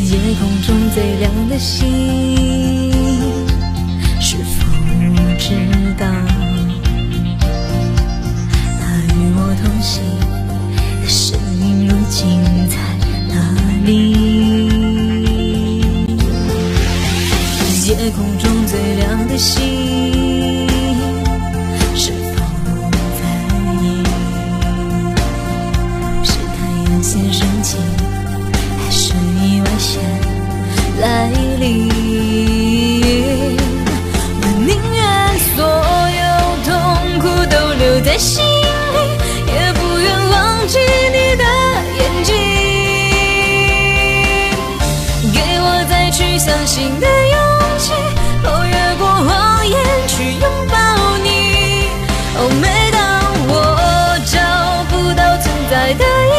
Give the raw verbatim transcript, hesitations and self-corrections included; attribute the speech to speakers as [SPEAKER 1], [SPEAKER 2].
[SPEAKER 1] 夜空中最亮的星，是否知道那与我同行的身影如今在哪里？夜空中最亮的星，是否在意？是太阳先升起，还是意外先来临？我宁愿所有痛苦都留在心里，也不愿忘记你的眼睛。给我再去相信的勇气，哦，越过谎言去拥抱你。哦，每当我找不到存在的意义，